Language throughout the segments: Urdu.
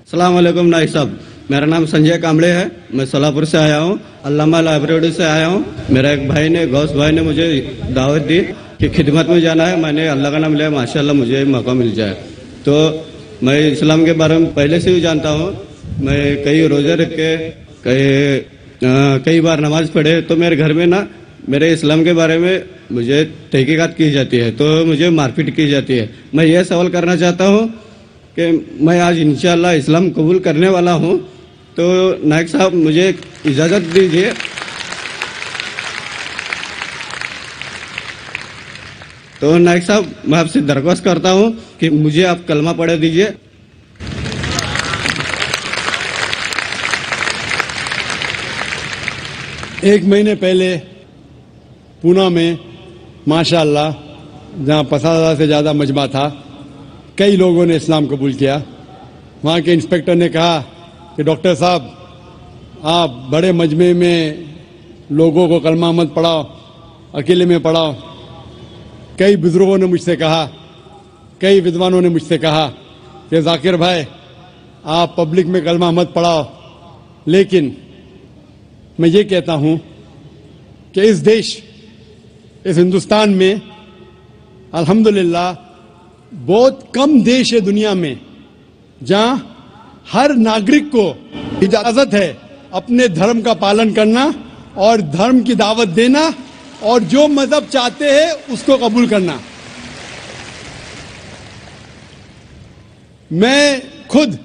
अस्सलाम वालेकुम नाइक साहब, मेरा नाम संजय कामड़े है। मैं सोलापुर से आया हूँ, अल्लामा लाइब्रेरी से आया हूँ। मेरा एक भाई ने, गौस भाई ने मुझे दावत दी कि खिदमत में जाना है। मैंने अल्लाह का नाम लिया, माशाल्लाह मुझे मौका मिल जाए। तो मैं इस्लाम के बारे में पहले से ही जानता हूँ। मैं कई रोज़े रख के कई बार नमाज पढ़े, तो मेरे घर में ना मेरे इस्लाम के बारे में मुझे तहकीकात की जाती है, तो मुझे मारपीट की जाती है। मैं ये सवाल करना चाहता हूँ कि मैं आज इंशाअल्लाह इस्लाम कबूल करने वाला हूँ, तो नायक साहब मुझे इजाज़त दीजिए। तो नायक साहब मैं आपसे दरख्वास्त करता हूँ कि मुझे आप कलमा पढ़ दीजिए। एक महीने पहले पूना में माशाअल्लाह, जहाँ 50,000 से ज़्यादा मजमा था, कई लोगों ने इस्लाम कबूल किया। वहाँ के इंस्पेक्टर ने कहा कि डॉक्टर साहब, आप बड़े मजमे में लोगों को कलमा मत पढ़ाओ, अकेले में पढ़ाओ। कई बुजुर्गों ने मुझसे कहा, कई विद्वानों ने मुझसे कहा कि जाकिर भाई, आप पब्लिक में कलमा मत पढ़ाओ। लेकिन मैं ये कहता हूँ कि इस देश, इस हिंदुस्तान में अल्हम्दुलिल्लाह बहुत कम देश है दुनिया में जहां हर नागरिक को इजाजत है अपने धर्म का पालन करना और धर्म की दावत देना और जो मजहब चाहते हैं उसको कबूल करना। मैं खुद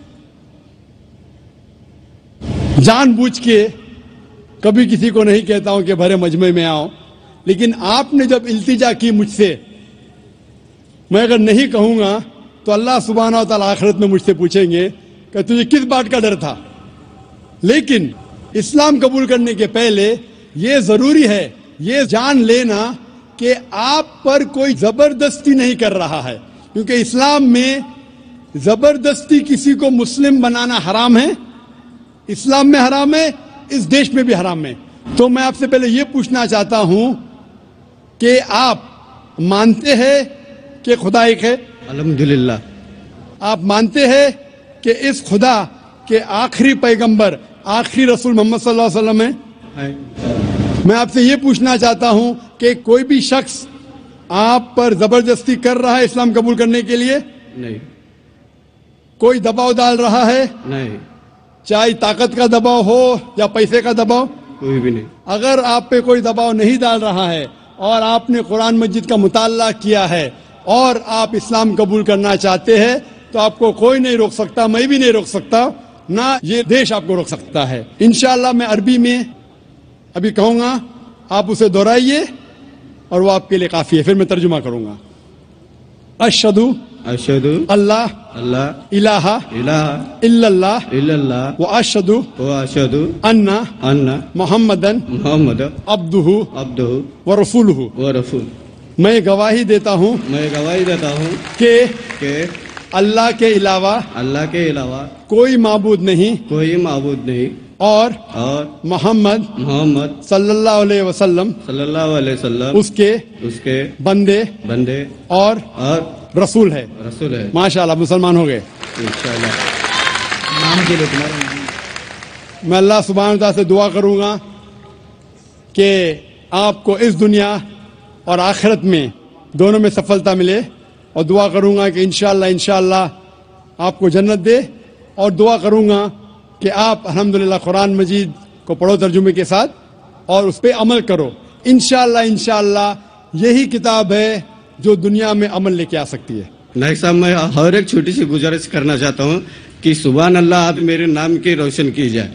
जानबूझ के कभी किसी को नहीं कहता हूं कि भरे मजमे में आओ, लेकिन आपने जब इल्तिजा की मुझसे, मैं अगर नहीं कहूंगा तो अल्लाह सुब्हानहू व तआला आखिरत में मुझसे पूछेंगे कि तुझे किस बात का डर था। लेकिन इस्लाम कबूल करने के पहले ये जरूरी है ये जान लेना कि आप पर कोई जबरदस्ती नहीं कर रहा है, क्योंकि इस्लाम में जबरदस्ती किसी को मुस्लिम बनाना हराम है। इस्लाम में हराम है, इस देश में भी हराम है। तो मैं आपसे पहले ये पूछना चाहता हूं कि आप मानते हैं कि खुदा एक है? अल्हम्दुलिल्लाह। आप मानते हैं कि इस खुदा के आखिरी पैगंबर, आखिरी रसूल मोहम्मद सल्लल्लाहु अलैहि वसल्लम है? मैं आपसे ये पूछना चाहता हूं कि कोई भी शख्स आप पर जबरदस्ती कर रहा है इस्लाम कबूल करने के लिए? नहीं। कोई दबाव डाल रहा है? नहीं। चाहे ताकत का दबाव हो या पैसे का दबाव? कोई भी नहीं। अगर आप पे कोई दबाव नहीं डाल रहा है और आपने कुरान मस्जिद का मुताला किया है और आप इस्लाम कबूल करना चाहते हैं, तो आपको कोई नहीं रोक सकता, मैं भी नहीं रोक सकता, ना ये देश आपको रोक सकता है। इंशाअल्लाह मैं अरबी में अभी कहूंगा, आप उसे दोहराइए और वो आपके लिए काफी है, फिर मैं तर्जुमा करूंगा। अशहदु अल्लाह इलाहा इल्लल्लाह व अशहदु अन्ना मुहम्मदन अब्दुहु व रसूलुहु। मैं गवाही देता हूँ कि अल्लाह के अलावा कोई माबूद नहीं और मोहम्मद सल्लल्लाहु अलैहि वसल्लम उसके बंदे और रसूल है। माशाअल्लाह, मुसलमान हो गए इंशाअल्लाह। मैं अल्लाह सुब्हानहू व तआला से दुआ करूंगा कि आपको इस दुनिया और आखिरत में दोनों में सफलता मिले, और दुआ करूंगा कि इंशाअल्लाह आपको जन्नत दे, और दुआ करूंगा कि आप अल्हम्दुलिल्लाह कुरान मजीद को पढ़ो तर्जुमे के साथ और उस पर अमल करो। इंशाअल्लाह यही किताब है जो दुनिया में अमल लेके आ सकती है। नायक साहब, मैं हर एक छोटी सी गुजारिश करना चाहता हूँ कि सुभान अल्लाह आप मेरे नाम की रोशन की जाए।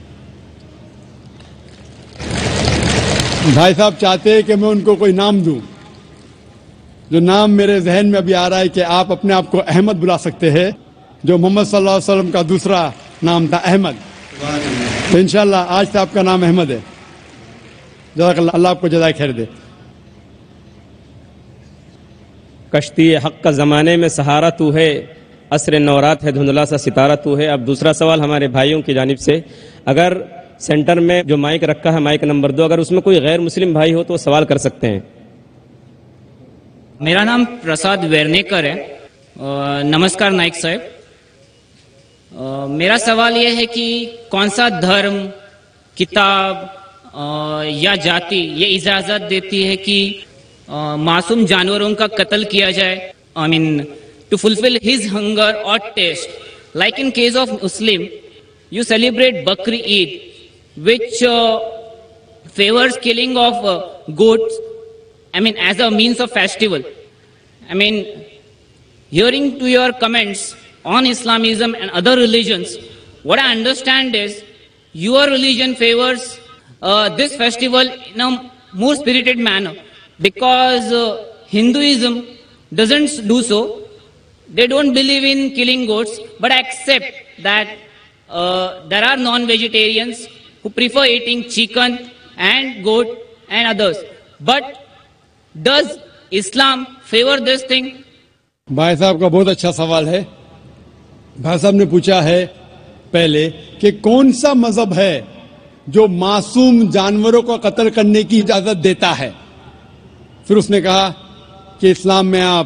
भाई साहब चाहते हैं कि मैं उनको कोई नाम दूं, जो नाम मेरे जहन में अभी आ रहा है कि आप अपने आप को अहमद बुला सकते हैं, जो मोहम्मद सल्लल्लाहु अलैहि वसल्लम का दूसरा नाम था अहमद। तो इंशाअल्लाह आज से आपका नाम अहमद है। जज़ाकल्लाह, अल्लाह आपको जज़ाए खैर दे। कश्ती हक का ज़माने में सहारा तू है, असर नौरात है धुंधला सा सितारा तू है। अब दूसरा सवाल हमारे भाइयों की जानिब से, अगर सेंटर में जो माइक रखा है, माइक नंबर 2, अगर उसमें कोई गैर मुस्लिम भाई हो तो सवाल कर सकते हैं। मेरा नाम प्रसाद वेर्नेकर है। नमस्कार नाइक साहब, میرا سوال یہ ہے کہ کون سا دھرم، کتاب یا جاتی یہ اجازت دیتی ہے کہ معصوم جانوروں کا قتل کیا جائے؟ I mean, to fulfill his hunger or taste. Like in case of Muslim, you celebrate Bakri Eid, which favors killing of goats, I mean, as a means of festival. I mean, hearing to your comments on Islamism and other religions, what I understand is your religion favors this festival in a more spirited manner, because Hinduism doesn't do so. They don't believe in killing goats, but accept that there are non-vegetarians who prefer eating chicken and goat and others. But does Islam favor this thing? بھائی صاحب کا بہت اچھا سوال ہے. بھائی صاحب نے پوچھا ہے پہلے کہ کون سا مذہب ہے جو معصوم جانوروں کو قتل کرنے کی اجازت دیتا ہے. پھر اس نے کہا کہ اسلام میں آپ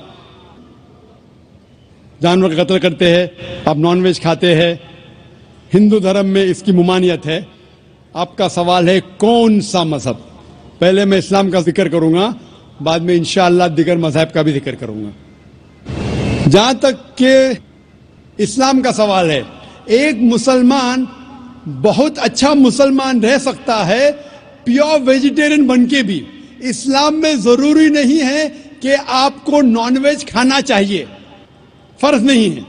جانور کا قتل کرتے ہیں, آپ نان ویج کھاتے ہیں, ہندو دھرم میں اس کی ممانعت ہے. آپ کا سوال ہے کون سا مذہب. پہلے میں اسلام کا ذکر کروں گا, بعد میں انشاءاللہ دیگر مذاہب کا بھی ذکر کروں گا. جہاں تک کہ اسلام کا سوال ہے, ایک مسلمان بہت اچھا مسلمان رہ سکتا ہے پیور ویجیٹیرین بن کے بھی. اسلام میں ضروری نہیں ہے کہ آپ کو نان ویج کھانا چاہیے, فرض نہیں ہے.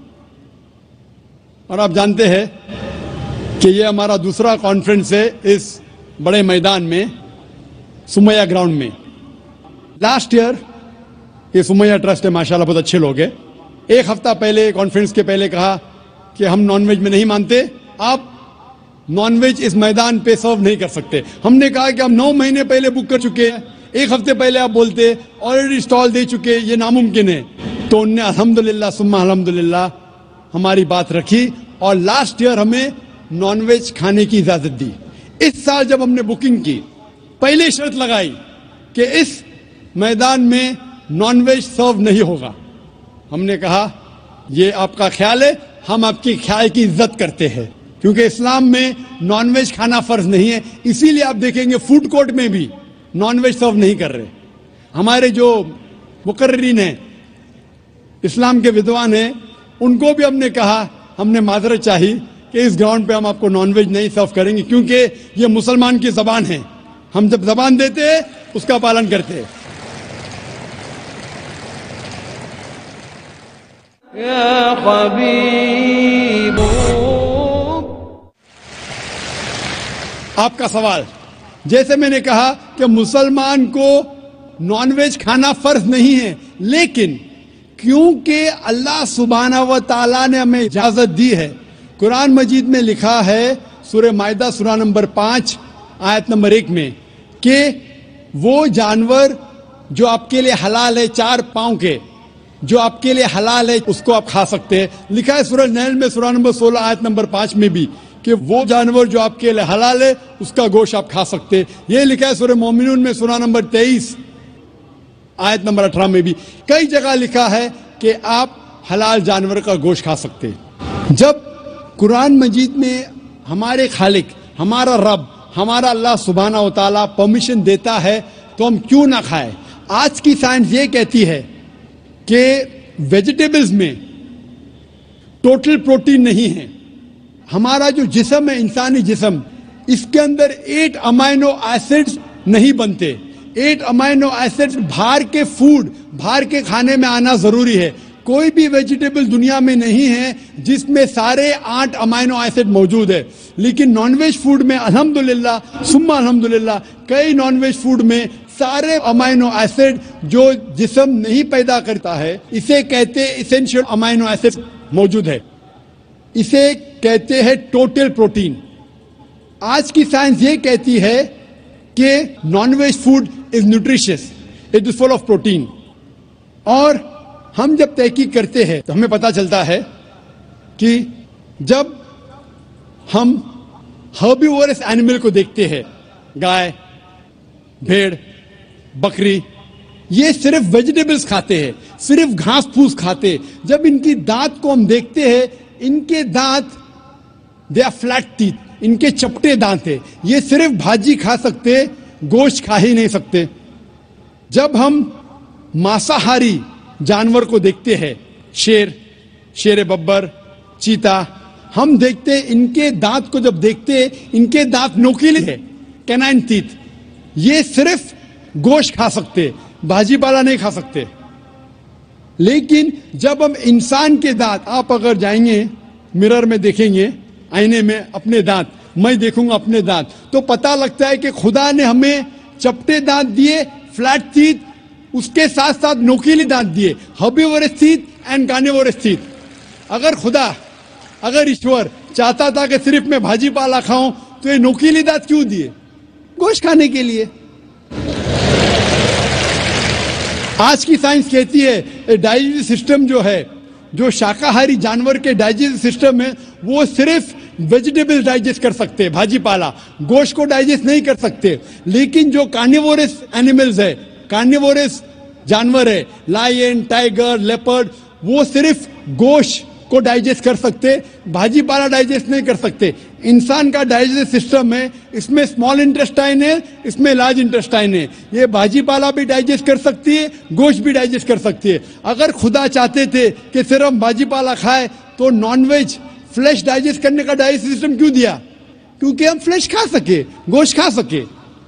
اور آپ جانتے ہیں کہ یہ ہمارا دوسرا کانفرنس ہے اس بڑے میدان میں, سمیہ گراؤنڈ میں. لاسٹ ایئر یہ سمیہ ٹرسٹ ہے, ماشاءاللہ بہت اچھے لوگ ہیں. ایک ہفتہ پہلے کانفرنس کے پہلے کہا کہ ہم نان ویج میں نہیں مانتے, آپ نان ویج اس میدان پہ سرو نہیں کر سکتے. ہم نے کہا کہ ہم 9 مہینے پہلے بک کر چکے ہیں, ایک ہفتے پہلے آپ بولتے آلریڈی اسٹال دے چکے, یہ ناممکن ہے. تو انہوں نے الحمدللہ ثم الحمدللہ ہماری بات رکھی اور لاسٹ ایئر ہمیں نان ویج کھانے کی اجازت دی. اس سال جب ہم نے بکنگ کی, پہلے شرط لگائی کہ اس میدان میں نان ویج سرو نہیں ہوگا. ہم نے کہا یہ آپ کا خیال ہے, ہم آپ کے خیال کی عزت کرتے ہیں, کیونکہ اسلام میں نان ویج کھانا فرض نہیں ہے. اسی لیے آپ دیکھیں گے فوڈ کورٹ میں بھی نان ویج سرو نہیں کر رہے. ہمارے جو مقررین ہیں, اسلام کے ودوان ہیں, ان کو بھی ہم نے کہا, ہم نے معذرت چاہی کہ اس گراؤنڈ پہ ہم آپ کو نان ویج نہیں سرو کریں گے, کیونکہ یہ مسلمان کی زبان ہے. ہم جب زبان دیتے ہیں اس کا پالن کرتے ہیں. یا حبیب. آپ کا سوال, جیسے میں نے کہا کہ مسلمان کو نان ویج کھانا فرض نہیں ہے, لیکن کیونکہ اللہ سبحانہ و تعالیٰ نے ہمیں اجازت دی ہے. قرآن مجید میں لکھا ہے سورہ مائدہ سورہ نمبر 5 آیت نمبر 1 میں کہ وہ جانور جو آپ کے لیے حلال ہے, 4 پاؤں کے, جو آپ کے لیے حلال ہے اس کو آپ کھا سکتے ہیں. لکھا ہے سورہ نیل میں سورہ نمبر 16 آیت نمبر 5 میں بھی کہ وہ جانور جو آپ کے لیے حلال ہے اس کا گوشت آپ کھا سکتے ہیں. یہ لکھا ہے سورہ مومنون میں سورہ نمبر 23 آیت نمبر 18 میں بھی. کئی جگہ لکھا ہے کہ آپ حلال جانور کا گوشت کھا سکتے ہیں. جب قرآن مجید میں ہمارے خالق, ہمارا رب, ہمارا اللہ سبحانہ و تعالیٰ پرمیشن دیتا ہے تو ہم کیوں نہ کھائیں. آج کی سائنس یہ کہتی ہے کہ ویجیٹیبلز میں ٹوٹل پروٹین نہیں ہے. ہمارا جو جسم ہے, انسانی جسم, اس کے اندر 8 امائنو ایسڈز نہیں بنتے. 8 امائنو ایسڈز باہر کے فوڈ, باہر کے کھانے میں آنا ضروری ہے. کوئی بھی ویجیٹیبل دنیا میں نہیں ہے جس میں سارے 8 امائنو ایسڈ موجود ہے. لیکن نان ویج فوڈ میں الحمدللہ ثم الحمدللہ کئی نان ویج فوڈ میں سارے امائنو ایسڈ جو جسم نہیں پیدا کرتا ہے, اسے کہتے ایسینشیل امائنو ایسڈ موجود ہے. اسے کہتے ہیں ٹوٹل پروٹین. آج کی سائنس یہ کہتی ہے کہ non veg food is nutritious, it is full of protein. اور ہم جب تحقیق کرتے ہیں تو ہمیں پتہ چلتا ہے کہ جب ہم ہربیورس اینیمل کو دیکھتے ہیں, گائے, بھیڑ, بکری, یہ صرف ویجیٹیبلز کھاتے ہیں, صرف گھاس پھوس کھاتے. جب ان کی دانت کو ہم دیکھتے ہیں ان کے دانت دے آر فلیٹ ٹیتھ, ان کے چپٹے دانت ہے. یہ صرف بھاجی کھا سکتے, گوشت کھا ہی نہیں سکتے. جب ہم ماساہاری جانور کو دیکھتے ہیں, شیر ببر, چیتا, ہم دیکھتے ان کے دانت کو جب دیکھتے ان کے دانت نوکیلے ہے, کینائن ٹیتھ. یہ صرف گوشت کھا سکتے, بھاجی پالا نہیں کھا سکتے. لیکن جب ہم انسان کے دانت, آپ اگر جائیں گے مرر میں دیکھیں گے, آئینے میں اپنے دانت, میں دیکھوں گا اپنے دانت, تو پتہ لگتا ہے کہ خدا نے ہمیں چپٹے دانت دیے, فلیٹ ٹیتھ, اس کے ساتھ ساتھ نوکیلی دانت دیے, herbivores teeth and carnivores teeth. اگر ایشور چاہتا تھا کہ صرف میں بھاجی پالا کھاؤں تو یہ نوکیلی دانت کیوں دیے؟ گوشت کھانے کے لیے. آج کی سائنس کہتی ہے ڈائجسٹو سسٹم جو ہے, جو شاکاہاری جانور کے ڈائجسٹو سسٹم ہے, وہ صرف ویجیٹیبل ڈائجسٹ کر سکتے, بھاجی پالا, گوشت کو ڈائجسٹ نہیں کر سکتے. لیکن جو کارنیورس اینیملز ہے, کارنیورس جانور ہے, لائن, ٹائیگر, لیپرڈ, وہ صرف گوشت کو ڈائجسٹ کر سکتے, بھاجی پالا ڈائجسٹ نہیں کر سکتے. انسان کا ڈائجسٹ سسٹم ہے, اس میں اسمال انٹسٹائن ہے, اس میں لارج انٹسٹائن ہے. یہ بھاجی پالا بھی ڈائجسٹ کر سکتی ہے, گوشت بھی ڈائجسٹ کر سکتی ہے. اگر خدا چاہتے تھے کہ صرف ہم بھاجی پالا کھائے تو نان ویج فلیش ڈائجسٹ کرنے کا ڈائجسٹ سسٹم کیوں دیا؟ کیونکہ ہم فلیش کھا سکے, گوشت کھا سکے.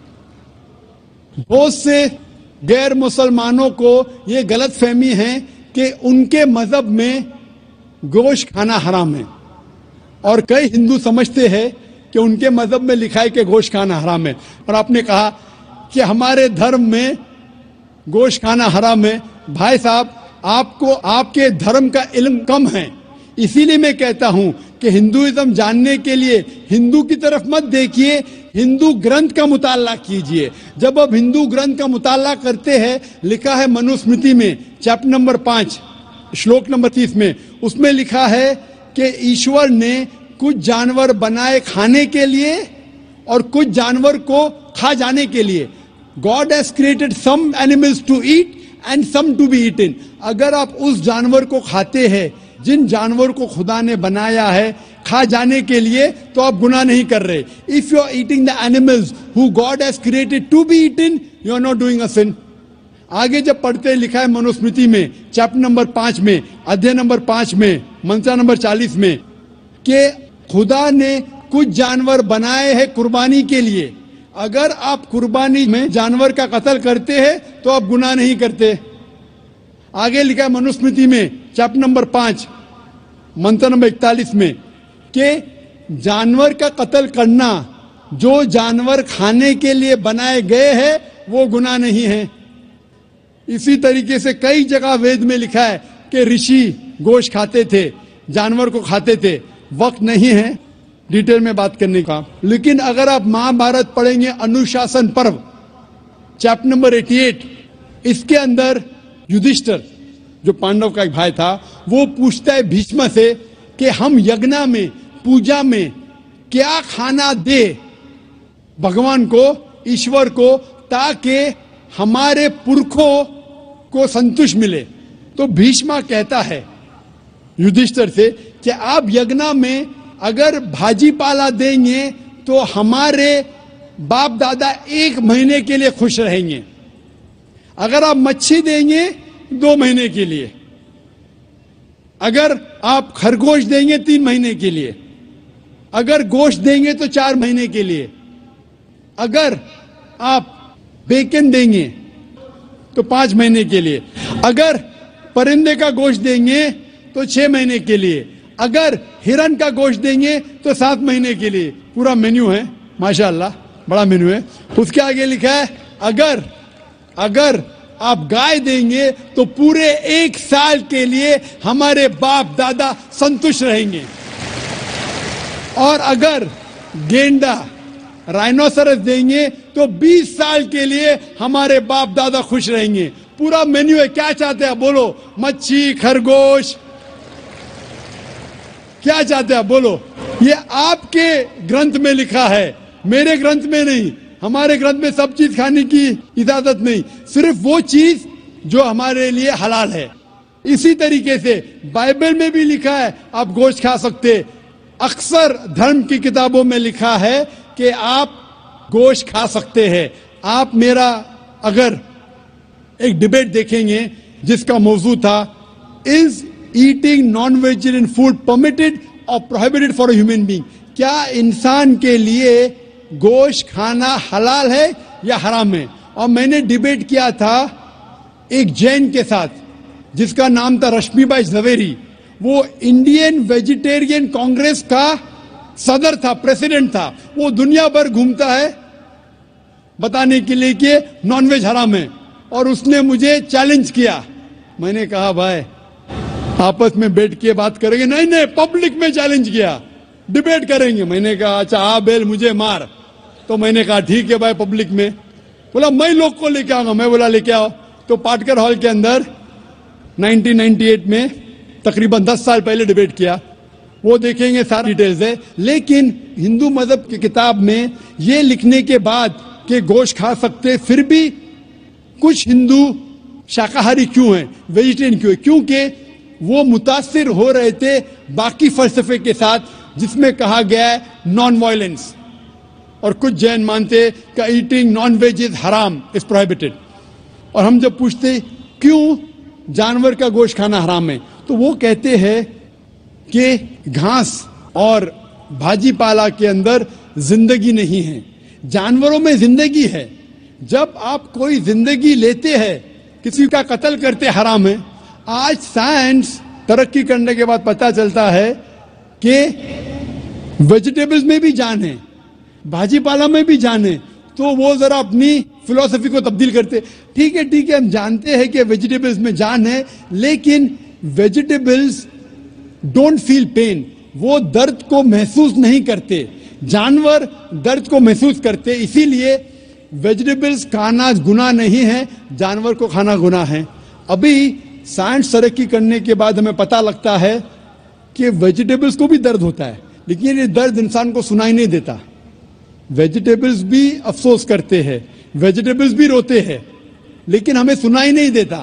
بہت سے غیر مسلمانوں کو یہ غلط فہمی ہے کہ ان کے مذہب میں گوشت کھانا حرام ہے, اور کئی ہندو سمجھتے ہیں کہ ان کے مذہب میں لکھا ہے کہ گوشت کھانا حرام ہے. اور آپ نے کہا کہ ہمارے دھرم میں گوشت کھانا حرام ہے. بھائی صاحب, آپ کو آپ کے دھرم کا علم کم ہے, اسی لیے میں کہتا ہوں کہ ہندوازم جاننے کے لیے ہندو کی طرف مت دیکھیے, ہندو گرنتھ کا مطالعہ کیجئے. جب آپ ہندو گرنتھ کا مطالعہ کرتے ہیں, لکھا ہے منوسمرتی میں چیپٹر نمبر 5 شلوک نمبر 30 میں, اس میں لکھا ہے کہ ایشور نے کچھ جانور بنائے کھانے کے لیے اور کچھ جانور کو کھا جانے کے لیے. God has created some animals to eat and some to be eaten. اگر آپ اس جانور کو کھاتے ہیں جن جانور کو خدا نے بنایا ہے کھا جانے کے لیے, تو آپ گناہ نہیں کر رہے. If you are eating the animals who God has created to be eaten, you are not doing a sin. آگے جب پڑھتے لکھا ہے منوسمرتی میں چیپٹر نمبر 5 میں, ادھیے نمبر 5 میں, منترا نمبر 40 میں, کہ خدا نے کچھ جانور بنائے ہیں قربانی کے لیے. اگر آپ قربانی میں جانور کا قتل کرتے ہیں تو آپ گناہ نہیں کرتے. آگے لکھا ہے منوسمرتی میں چیپٹر نمبر 5 منتر نمبر 41 میں کہ جانور کا قتل کرنا جو جانور کھانے کے لیے بنائے گئے ہیں وہ گناہ نہیں ہے. اسی طریقے سے کئی جگہ وید میں لکھا ہے کہ رشی گوشت کھاتے تھے, جانور کو کھاتے تھے. وقت نہیں ہے ڈیٹیل میں بات کرنے کا, لیکن اگر آپ مہابھارت پڑھیں گے انوشاسن پرو چیپٹر نمبر 88, اس کے اندر یدھشٹر جو پانڈو کا ایک بھائی تھا وہ پوچھتا ہے بھیشما سے کہ ہم یگنا میں, پوجا میں کیا کھانا دے بھگوان کو, ایشور کو, تاکہ ہمارے پرکھوں کو سنتوش ملے. تو بھیشما کہتا ہے یدھشٹر سے کہ آپ یگنا میں اگر بھاجی پالا دیں گے تو ہمارے باپ دادا 1 مہینے کے لیے خوش رہیں گے. اگر آپ مچھی دیں گے 2 مہینے کے لیے, اگر آپ خرگوش دیں گے 3 مہینے کے لیے, اگر گوشت دیں گے تو 4 مہینے کے لیے, اگر آپ بیکن دیں گے تو 5 مہینے کے لیے, اگر پرندے کا گوشت دیں گے تو 6 مہینے کے لیے, اگر ہرن کا گوشت دیں گے تو 7 مہینے کے لیے. پورا مینیو ہے, ماشاءاللہ بڑا مینیو ہے. اس کے آگے لکھا ہے اگر آپ گائے دیں گے تو پورے 1 سال کے لیے ہمارے باپ دادا سنتوش رہیں گے, اور اگر گینڈا رائنوسرس دیں گے تو 20 سال کے لیے ہمارے باپ دادا خوش رہیں گے. پورا مینیو ہے. کیا چاہتے ہیں بولو؟ مچھی, خرگوش, کیا چاہتے ہیں بولو؟ یہ آپ کے گرنتھ میں لکھا ہے, میرے گرنتھ میں نہیں. ہمارے گرنتھ میں سب چیز کھانے کی اجازت نہیں, صرف وہ چیز جو ہمارے لیے حلال ہے. اسی طریقے سے بائبل میں بھی لکھا ہے آپ گوشت کھا سکتے. اکثر دھرم کی کتابوں میں لکھا ہے کہ آپ گوشت کھا سکتے ہیں. آپ میرا اگر ایک ڈبیٹ دیکھیں گے جس کا موضوع تھا is eating non vegetarian food permitted اور prohibited for a human being, کیا انسان کے لیے گوشت کھانا حلال ہے یا حرام ہے. اور میں نے ڈبیٹ کیا تھا ایک جین کے ساتھ جس کا نام تھا رشمی بھائی زویری. وہ انڈین ویجیٹیرین کانگریس کا صدر تھا, پریسیڈنٹ تھا. وہ دنیا بھر گھومتا ہے بتانے کے لیے کہ نان ویج حرام ہے, اور اس نے مجھے چیلنج کیا. میں نے کہا بھائی آپس میں بیٹھ کے بات کریں گے. نہیں, پبلک میں چیلنج کیا, ڈبیٹ کریں گے. میں نے کہا اچھا آ بیل مجھے مار. تو میں نے کہا ٹھیک ہے بھائی پبلک میں. بولا میں لوگ کو لے کے آؤں گا. میں بولا لے کے آؤ. تو پاٹکر ہال کے اندر 1998 میں تقریباً 10 سال پہلے ڈبیٹ کیا. وہ دیکھیں گے ساری ڈیٹیلز ہے. لیکن ہندو مذہب کی کتاب میں یہ لکھنے کے بعد کہ گوشت کھا سکتے, پھر بھی کچھ ہندو شاکاہاری کیوں ہیں, ویجیٹیرین کیوں ہیں, کیونکہ وہ متاثر ہو رہے تھے باقی فلسفے کے ساتھ جس میں کہا گیا ہے نان وائلنس. اور کچھ جین مانتے کہ ایٹنگ نان ویج از حرام, از پروہیبٹڈ. اور ہم جب پوچھتے کیوں جانور کا گوشت کھانا حرام ہے, تو وہ کہتے ہیں کہ گھاس اور بھاجی پالا کے اندر زندگی نہیں ہے, جانوروں میں زندگی ہے. جب آپ کوئی زندگی لیتے ہیں, کسی کا قتل کرتے حرام ہے. آج سائنس ترقی کرنے کے بعد پتہ چلتا ہے کہ ویجیٹیبلز میں بھی جان ہے, بھاجی پالا میں بھی جان ہے. تو وہ ذرا اپنی فلسفی کو تبدیل کرتے. ٹھیک ہے ہم جانتے ہیں کہ ویجیٹیبلز میں جان ہے, لیکن ویجیٹیبلز ڈونٹ فیل پین, وہ درد کو محسوس نہیں کرتے. جانور درد کو محسوس کرتے. اسی لیے ویجیٹیبلز کھانا گناہ نہیں ہے, جانور کو کھانا گناہ ہے. ابھی سائنس ترقی کرنے کے بعد ہمیں پتہ لگتا ہے کہ ویجیٹیبلز کو بھی درد ہوتا ہے, لیکن یہ درد انسان کو سنائی نہیں دیتا. ویجیٹیبلز بھی افسوس کرتے ہیں, ویجیٹیبلز بھی روتے ہیں, لیکن ہمیں سنائی نہیں دیتا.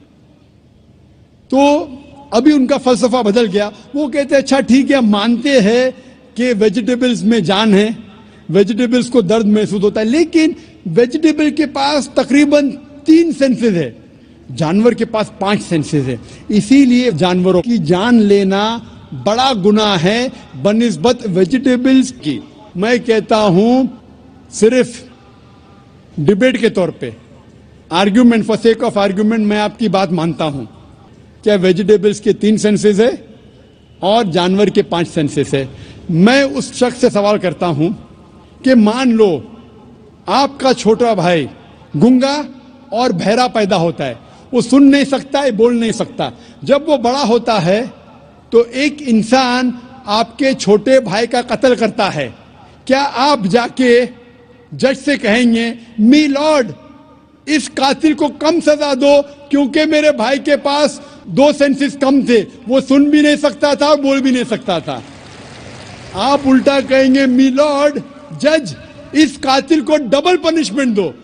تو ابھی ان کا فلسفہ بدل گیا. وہ کہتے ہیں اچھا ٹھیک ہے, ہم مانتے ہیں کہ ویجیٹیبلز میں جان ہے, ویجیٹیبلز کو درد محسوس ہوتا ہے, لیکن ویجیٹیبل کے پاس تقریباً 3 سینسز ہے, جانور کے پاس 5 سینسز ہے. اسی لیے جانوروں کی جان لینا بڑا گناہ ہے بنسبت ویجیٹیبلز کی. میں کہتا ہوں صرف ڈبیٹ کے طور پہ, argument for sake of argument, میں آپ کی بات مانتا ہوں. کیا ویجیٹیبلز کے 3 سینسز ہے اور جانور کے 5 سینسز ہے. میں اس شخص سے سوال کرتا ہوں کہ مان لو آپ کا چھوٹا بھائی گنگا اور بہرا پیدا ہوتا ہے, وہ سن نہیں سکتا ہے, بول نہیں سکتا. جب وہ بڑا ہوتا ہے تو ایک انسان آپ کے چھوٹے بھائی کا قتل کرتا ہے. کیا آپ جا کے جج سے کہیں گے می لارڈ اس قاتل کو کم سزا دو کیونکہ میرے بھائی کے پاس 2 سینسز کم تھے, وہ سن بھی نہیں سکتا تھا اور بول بھی نہیں سکتا تھا. آپ الٹا کہیں گے می لارڈ جج اس قاتل کو ڈبل پنشمنٹ دو,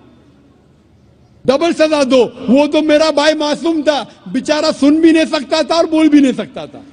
ڈبل سزا دو, وہ تو میرا بھائی معصوم تھا, بیچارہ سن بھی نہیں سکتا تھا اور بول بھی نہیں سکتا تھا.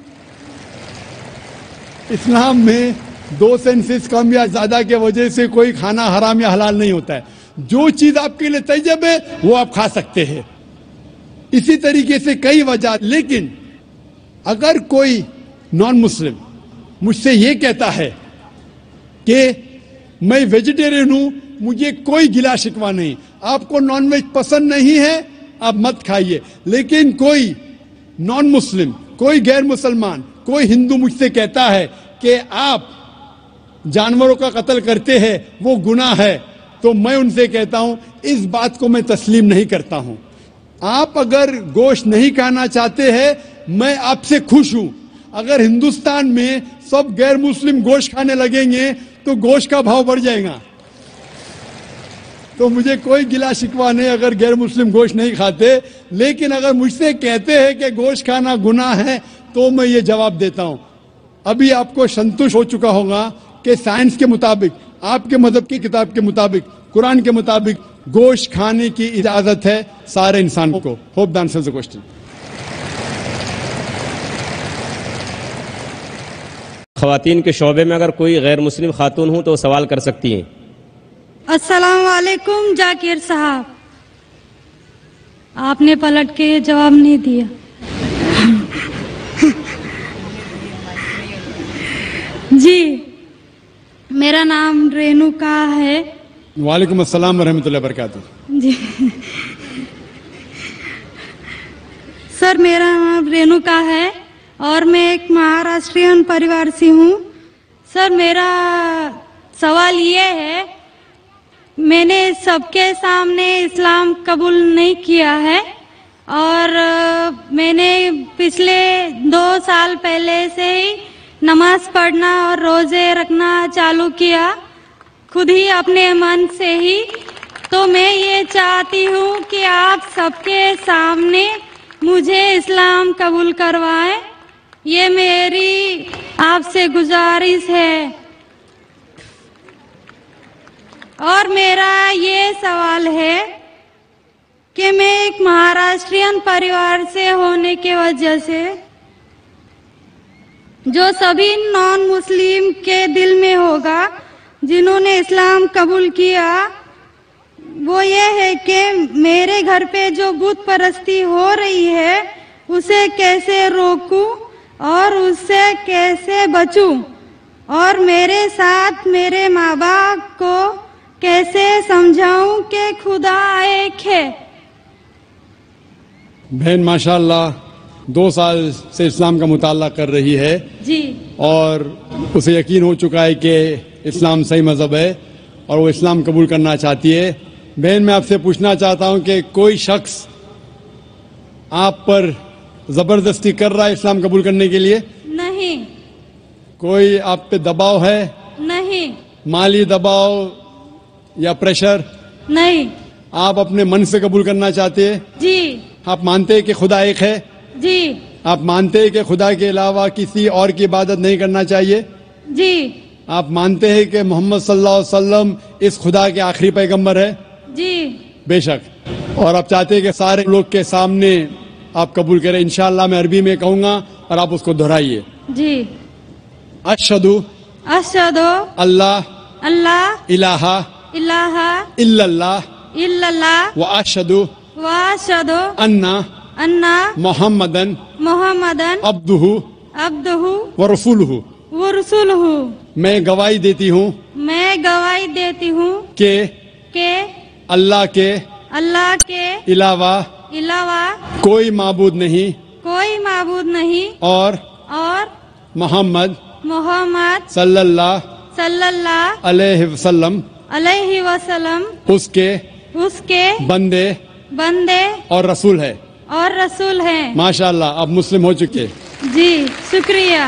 اسلام میں 2 سینسز کم یا زیادہ کی وجہ سے کوئی کھانا حرام یا حلال نہیں ہوتا ہے. جو چیز آپ کے لیے طیب ہے وہ آپ کھا سکتے ہیں. اسی طریقے سے کئی وجہ. لیکن اگر کوئی نان مسلم مجھ سے یہ کہتا ہے کہ میں ویجیٹیرین ہوں, مجھے کوئی گلا شکوہ نہیں, آپ کو نان ویج پسند نہیں ہے آپ مت کھائیے. لیکن کوئی نان مسلم, کوئی غیر مسلمان, کوئی ہندو مجھ سے کہتا ہے کہ آپ جانوروں کا قتل کرتے ہیں وہ گناہ ہے, تو میں ان سے کہتا ہوں اس بات کو میں تسلیم نہیں کرتا ہوں. آپ اگر گوشت نہیں کھانا چاہتے ہیں میں آپ سے خوش ہوں. اگر ہندوستان میں سب غیر مسلم گوشت کھانے لگیں گے تو گوشت کا بھاؤ بڑھ جائے گا. تو مجھے کوئی گلا شکوہ نہیں اگر غیر مسلم گوشت نہیں کھاتے. لیکن اگر مجھ سے کہتے ہیں کہ گوشت کھانا گناہ ہے تو میں یہ جواب دیتا ہوں. ابھی آپ کو سنتوش ہو چکا ہوگا کہ سائنس کے مطابق, آپ کے مذہب کی کتاب کے مطابق, قرآن کے مطابق گوشت کھانے کی اجازت ہے سارے انسان کو. Hope that answers the question. خواتین کے شعبے میں اگر کوئی غیر مسلم خاتون ہوں تو وہ سوال کر سکتی ہیں۔ السلام علیکم ذاکر صاحب، آپ نے پلٹ کے جواب نہیں دیا۔ جی، میرا نام رینوکا ہے۔ وعلیکم السلام ورحمۃ اللہ وبرکاتہ۔ جی سر، میرا نام رینوکا ہے اور میں ایک مہاراشٹرین پریوار سے ہوں۔ سر، میرا سوال یہ ہے، میں نے سب کے سامنے اسلام قبول نہیں کیا ہے اور میں نے پچھلے 2 سال پہلے سے ہی نماز پڑھنا اور روزے رکھنا چالو کیا، خود ہی اپنے من سے ہی۔ تو میں یہ چاہتی ہوں کہ آپ سب کے سامنے مجھے اسلام قبول کروائیں، یہ میری آپ سے گزارش ہے۔ اور میرا یہ سوال ہے کہ میں ایک مہاراشٹرین پریوار سے ہونے کی وجہ سے جو سبھی نان مسلم کے دل میں ہوگا جنہوں نے اسلام قبول کیا، وہ یہ ہے کہ میرے گھر پہ جو بت پرستی ہو رہی ہے اسے کیسے روکوں اور اس سے کیسے بچوں، اور میرے ساتھ میرے ماں باپ کو کیسے سمجھاؤں کہ خدا ایک ہے۔ بہن ماشاءاللہ 2 سال سے اسلام کا مطالعہ کر رہی ہے جی، اور اسے یقین ہو چکا ہے کہ اسلام صحیح مذہب ہے اور وہ اسلام قبول کرنا چاہتی ہے۔ بہن، میں آپ سے پوچھنا چاہتا ہوں کہ کوئی شخص آپ پر زبردستی کر رہا ہے اسلام قبول کرنے کے لیے؟ نہیں، کوئی آپ پہ دباؤ ہے؟ نہیں، مالی دباؤ یا پریشر؟ نہیں۔ آپ اپنے من سے قبول کرنا چاہتے ہیں؟ جی، آپ مانتے ہیں کہ خدا ایک ہے؟ جی، آپ مانتے ہیں کہ خدا کے علاوہ کسی اور کی عبادت نہیں کرنا چاہیے؟ جی، آپ مانتے ہیں کہ محمد صلی اللہ علیہ وسلم اس خدا کے آخری پیغمبر ہے؟ جی، بے شک۔ اور آپ چاہتے ہیں کہ سارے لوگ کے سامنے آپ قبول کریں؟ انشاءاللہ میں عربی میں کہوں گا اور آپ اس کو دہرائیے۔ جی۔ اشہدو اشہدو اللہ اللہ الہ الہ الا اللہ الا اللہ واشہدو واشہدو انا انا محمدن محمدن عبدہ عبدہ ورسولہ، ورسولہ۔ میں گواہی دیتی ہوں میں گواہی دیتی ہوں کہ اللہ کے علاوہ علاوہ کوئی معبود نہیں کوئی معبود نہیں اور محمد صلی اللہ علیہ وسلم اس کے بندے اور رسول ہے۔ ماشاءاللہ آپ مسلم ہو چکے۔ جی، شکریہ۔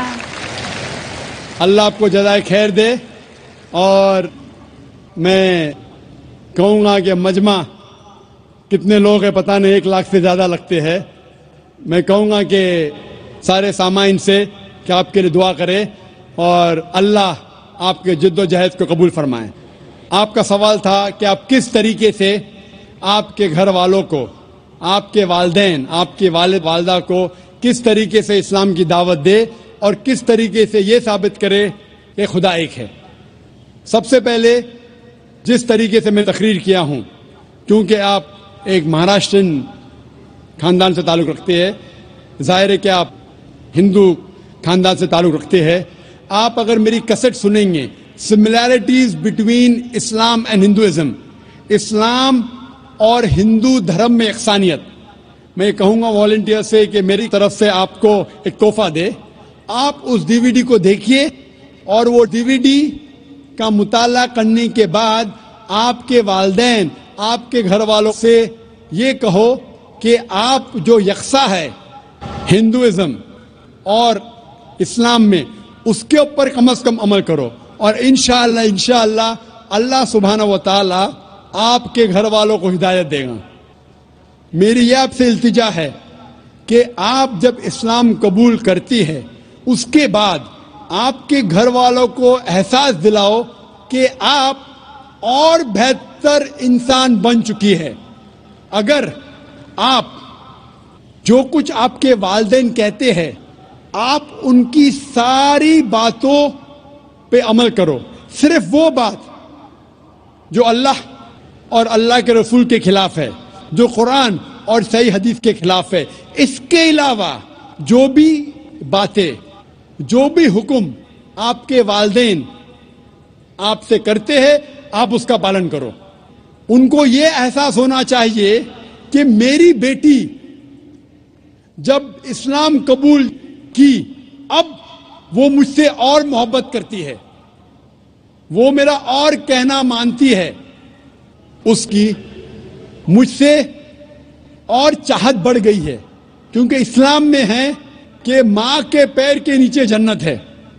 اللہ آپ کو جزائے خیر دے۔ اور میں کہوں گا کہ مجمع کتنے لوگ ہیں پتہ نہیں، 1 لاکھ سے زیادہ لگتے ہیں۔ میں کہوں گا کہ سارے سامعین سے کہ آپ کے لیے دعا کرے اور اللہ آپ کے جد و جہد کو قبول فرمائے۔ آپ کا سوال تھا کہ آپ کس طریقے سے آپ کے گھر والوں کو، آپ کے والدین، آپ کے والد والدہ کو کس طریقے سے اسلام کی دعوت دے اور کس طریقے سے یہ ثابت کرے کہ خدا ایک ہے۔ سب سے پہلے جس طریقے سے میں تقریر کیا ہوں، کیونکہ آپ ایک مہاراشٹرین خاندان سے تعلق رکھتے ہیں، ظاہر ہے کہ آپ ہندو خاندان سے تعلق رکھتے ہیں، آپ اگر میری کیسٹ سنیں گے similarities between Islam and Hinduism, اسلام اور ہندو دھرم میں یکسانیت، میں کہوں گا والنٹیئر سے کہ میری طرف سے آپ کو ایک تحفہ دے، آپ اس ڈی وی ڈی کو دیکھیے اور وہ ڈی وی ڈی کا مطالعہ کرنے کے بعد آپ کے والدین، آپ کے گھر والوں سے یہ کہو کہ آپ جو یکساں ہے ہندوازم اور اسلام میں، اس کے اوپر کم از کم عمل کرو، اور انشاءاللہ اللہ سبحانہ و تعالی آپ کے گھر والوں کو ہدایت دے گا۔ میری یہ آپ سے التجا ہے کہ آپ جب اسلام قبول کرتی ہے اس کے بعد آپ کے گھر والوں کو احساس دلاؤ کہ آپ اور بہتر انسان بن چکی ہے۔ اگر آپ جو کچھ آپ کے والدین کہتے ہیں آپ ان کی ساری باتوں پہ عمل کرو. صرف وہ بات جو اللہ اور اللہ کے رسول کے خلاف ہے, جو قرآن اور صحیح حدیث کے خلاف ہے. اس کے علاوہ جو بھی باتیں, جو بھی حکم آپ کے والدین آپ سے کرتے ہیں, آپ اس کا پالن کرو. ان کو یہ احساس ہونا چاہیے کہ میری بیٹی جب اسلام قبول کی, اب وہ مجھ سے اور محبت کرتی ہے, وہ میرا اور کہنا مانتی ہے, اس کی مجھ سے اور چاہت بڑھ گئی ہے. کیونکہ اسلام میں ہے کہ ماں کے پیر کے نیچے جنت ہے.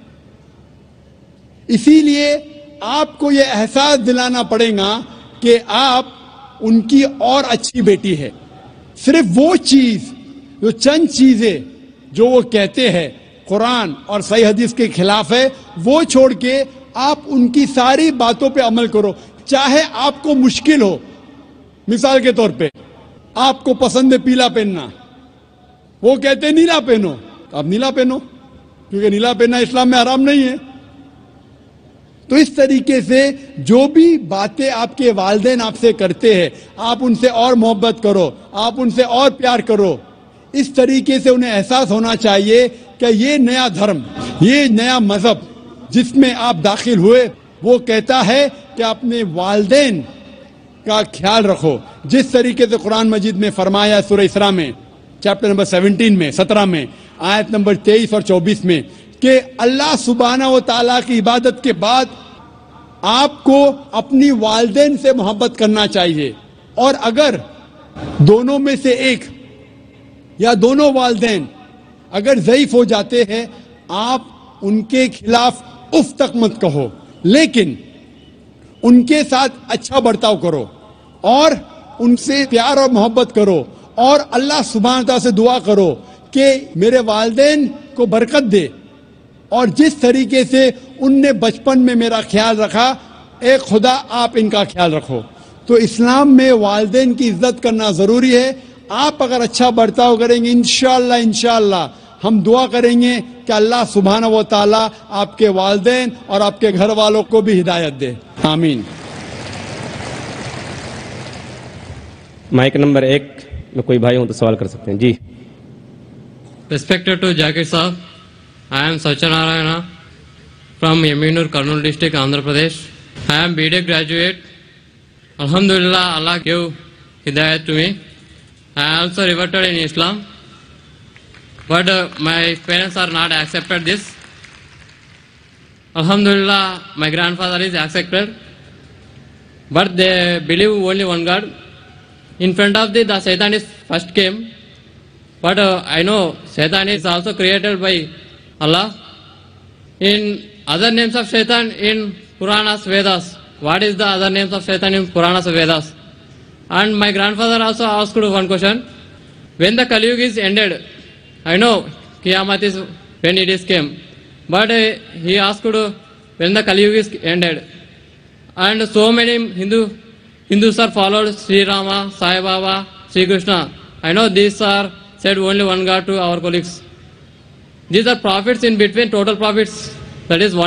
اسی لیے آپ کو یہ احساس دلانا پڑے گا کہ آپ ان کی اور اچھی بیٹی ہے. صرف وہ چیز, جو چند چیزیں جو وہ کہتے ہیں قرآن اور صحیح حدیث کے خلاف ہے, وہ چھوڑ کے آپ ان کی ساری باتوں پہ عمل کرو. چاہے آپ کو مشکل ہو. مثال کے طور پہ آپ کو پسند ہے پیلا پہننا, وہ کہتے نیلا پہنو, آپ نیلا پہنو, کیونکہ نیلا پہننا اسلام میں حرام نہیں ہے. تو اس طریقے سے جو بھی باتیں آپ کے والدین آپ سے کرتے ہیں, آپ ان سے اور محبت کرو, آپ ان سے اور پیار کرو. اس طریقے سے انہیں احساس ہونا چاہیے کہ یہ نیا دھرم, یہ نیا مذہب جس میں آپ داخل ہوئے, وہ کہتا ہے کہ اپنے والدین کا خیال رکھو. جس طریقے سے قرآن مجید میں فرمایا سورہ اسراء میں چیپٹر نمبر 17 میں آیت نمبر 23 اور 24 میں کہ اللہ سبحانہ و تعالیٰ کی عبادت کے بعد آپ کو اپنی والدین سے محبت کرنا چاہیے. اور اگر دونوں میں سے ایک یا دونوں والدین اگر ضعیف ہو جاتے ہیں, آپ ان کے خلاف اف تک مت کہو, لیکن ان کے ساتھ اچھا برتاؤ کرو اور ان سے پیار اور محبت کرو, اور اللہ سبحانہ تعالیٰ سے دعا کرو کہ میرے والدین کو برکت دے, اور جس طریقے سے ان نے بچپن میں میرا خیال رکھا, اے خدا آپ ان کا خیال رکھو. تو اسلام میں والدین کی عزت کرنا ضروری ہے. آپ اگر اچھا برتاؤ کریں گے, انشاءاللہ ہم دعا کریں گے کہ اللہ سبحانہ و تعالیٰ آپ کے والدین اور آپ کے گھر والوں کو بھی ہدایت دے. آمین. مائک نمبر 1 میں کوئی بھائی ہوں تو سوال کر سکتے ہیں. جی. Respected to Jakir Saab, I am Satyanarayana from Yaminur, Kurnool district, Andhra Pradesh. I am BTech graduate. Alhamdulillah, Allah gave hidayat to me. I also reverted in Islam, but my parents are not accepted this. Alhamdulillah, my grandfather is accepted, but they believe only one God. In front of the Satan is first came, but I know Satan is also created by Allah. In other names of Satan in Puranas, Vedas, what is the other names of Satan in Puranas, Vedas? And my grandfather also asked one question. When the Kali Yuga is ended, I know Qiyamah is when it is came, but he asked when the Kali Yuga is ended. And so many Hindus are followed Sri Rama, Sai Baba, Sri Krishna. I know these are said only one God to our colleagues. These are prophets in between, total prophets, that is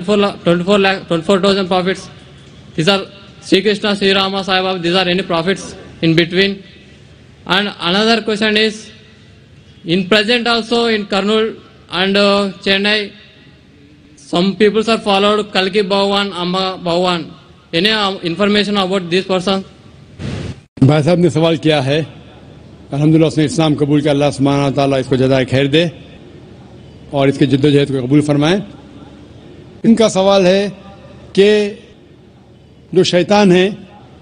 1,24,000 prophets. These are Sri Krishna, Sri Rama, Sai Baba, these are any prophets in between. And another question is, in present also in Kurnool and Chennai, some people are followed Kalki Bhagwan, Amba Bhagwan. Any information about this person? بھائی صاحب نے سوال کیا ہے, الحمدللہ اس نے اسلام قبول کیا. اللہ سبحانہ تعالیٰ اس کو جزائے خیر دے اور اس کے جد و جہد کو قبول فرمائے. ان کا سوال ہے کہ جو شیطان ہیں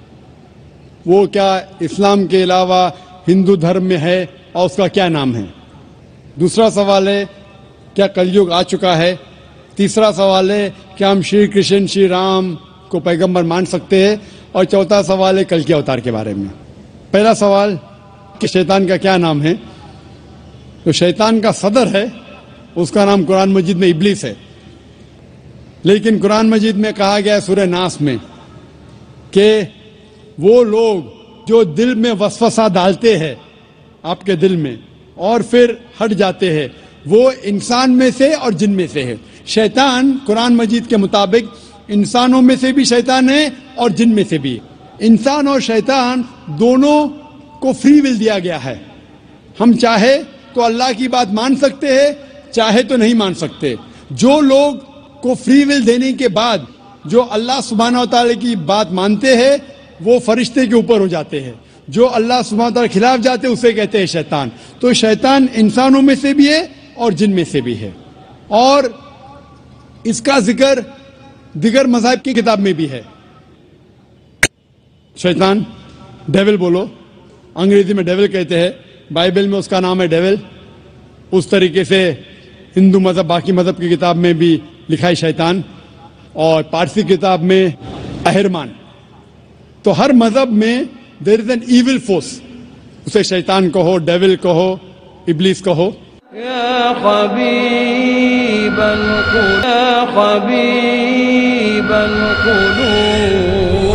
وہ کیا اسلام کے علاوہ ہندو دھرم میں ہے اور اس کا کیا نام ہے. دوسرا سوال ہے کیا کلیوگ آ چکا ہے. تیسرا سوال ہے کیا ہم شری کرشن شری رام کو پیغمبر مان سکتے ہیں. اور چوتھا سوال ہے کل کے اوتار کے بارے میں. پہلا سوال کہ شیطان کا کیا نام ہے. تو شیطان کا صدر ہے, اس کا نام قرآن مجید میں ابلیس ہے. لیکن قرآن مجید میں کہا گیا ہے سورہ ناس میں کہ وہ لوگ جو دل میں وسوسہ ڈالتے ہیں آپ کے دل میں اور پھر ہٹ جاتے ہیں, وہ انسان میں سے اور جن میں سے ہے. شیطان قرآن مجید کے مطابق انسانوں میں سے بھی شیطان ہے اور جن میں سے بھی. انسان اور شیطان دونوں کو فری ول دیا گیا ہے. ہم چاہے تو اللہ کی بات مان سکتے ہیں, چاہے تو نہیں مان سکتے. جو لوگ کو فری ول دینے کے بعد جو اللہ سبحانہ و تعالی کی بات مانتے ہیں وہ فرشتے کے اوپر ہو جاتے ہیں. جو اللہ سبحانہ و تعالی کے خلاف جاتے ہیں اسے کہتے ہیں شیطان. تو شیطان انسانوں میں سے بھی ہے اور جن میں سے بھی ہے. اور اس کا ذکر دیگر مذاہب کی کتاب میں بھی ہے. شیطان ڈیول بولو, انگریزی میں ڈیول کہتے ہیں, بائبل میں اس کا نام ہے ڈیول. اس طریقے سے ہندو مذہب باقی مذہب کی کتاب میں بھی لکھا ہے شیطان, اور پارسی کتاب میں اہرمان. تو ہر مذہب میں there is an evil force, اسے شیطان کہو, ڈیول کہو, ابلیس کہو. يا حبيب القلوب يا حبيب القلوب.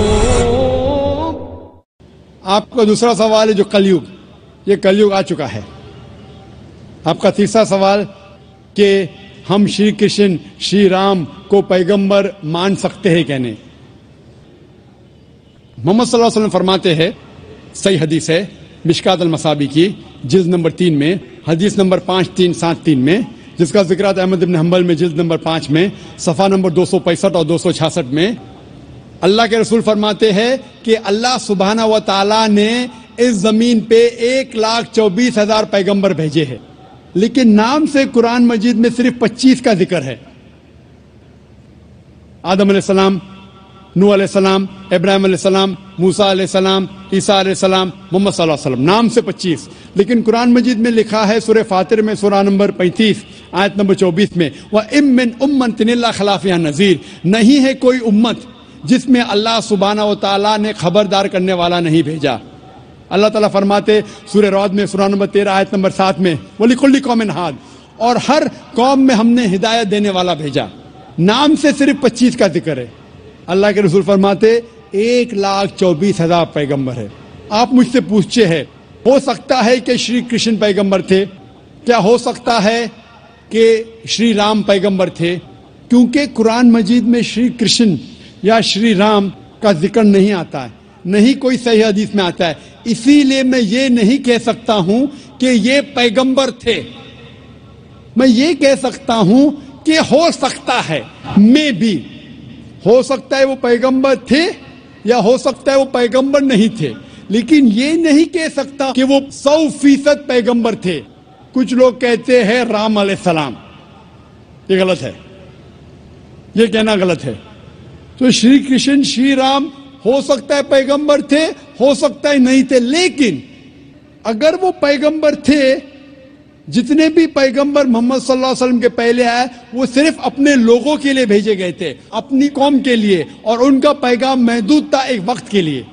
آپ کا دوسرا سوال ہے جو کلیوگ, یہ کلیوگ آ چکا ہے. آپ کا تیسرا سوال کہ ہم شری کرشن شری رام کو پیغمبر مان سکتے ہیں کہ نہیں. محمد صلی اللہ علیہ وسلم فرماتے ہیں, صحیح حدیث ہے مشکات المصابی کی جلد نمبر 3 میں, حدیث نمبر 5373 میں, جس کا ذکر ہے احمد بن حنبل میں جلد نمبر 5 میں صفحہ نمبر 265 اور 266 میں. اللہ کے رسول فرماتے ہیں کہ اللہ سبحانہ و تعالی نے اس زمین پہ 1,24,000 پیغمبر بھیجے ہیں, لیکن نام سے قرآن مجید میں صرف 25 کا ذکر ہے. آدم علیہ السلام, نوح علیہ السلام, ابراہیم علیہ السلام, موسیٰ علیہ السلام, عیسیٰ علیہ السلام, محمد صلی اللہ علیہ وسلم, نام سے 25. لیکن قرآن مجید میں لکھا ہے سورہ فاطر میں سورہ نمبر 35 آیت نمبر 24 میں, وَإِن مِّنْ أُمَّةٍ إِلَّا خَلَا فِيهَا نَذِيرٌ. نہیں ہے کوئی امت جس میں اللہ سبحانہ و تعالیٰ نے خبردار کرنے والا نہیں بھیجا. اللہ تعالیٰ فرماتے سورہ رعد میں سورہ نمبر 13 آیت نمبر 7 میں, وَلِكُلِّ قَوْمٍ هَادٍ, اور ہر قوم میں ہم نے ہدایت دینے والا بھیجا. نام سے صرف 25 کا ذکر ہے. اللہ کے رسول فرماتے 1,24,000 پیغمبر ہے. آپ مجھ سے پوچھتے ہیں ہو سکتا ہے کہ شری کرشن پیغمبر تھے, کیا ہو سکتا ہے کہ شری رام پیغمبر تھے؟ کیونکہ قرآن مجید میں شری کرشن یا شری رام کا ذکر نہیں آتا ہے, نہیں کوئی صحیح حدیث میں آتا ہے. اسی لیے میں یہ نہیں کہہ سکتا ہوں کہ یہ پیغمبر تھے. میں یہ کہہ سکتا ہوں کہ ہو سکتا ہے, میں بھی ہو سکتا ہے وہ پیغمبر تھے یا ہو سکتا ہے وہ پیغمبر نہیں تھے, لیکن یہ نہیں کہہ سکتا کہ وہ 100% پیغمبر تھے. کچھ لوگ کہتے ہیں رام علیہ السلام, یہ غلط ہے, یہ کہنا غلط ہے. تو شری کرشن شری رام ہو سکتا ہے پیغمبر تھے, ہو سکتا ہے نہیں تھے, لیکن اگر وہ پیغمبر تھے, جتنے بھی پیغمبر محمد صلی اللہ علیہ وسلم کے پہلے آئے وہ صرف اپنے لوگوں کے لیے بھیجے گئے تھے, اپنی قوم کے لیے, اور ان کا پیغام محدود تھا ایک وقت کے لیے.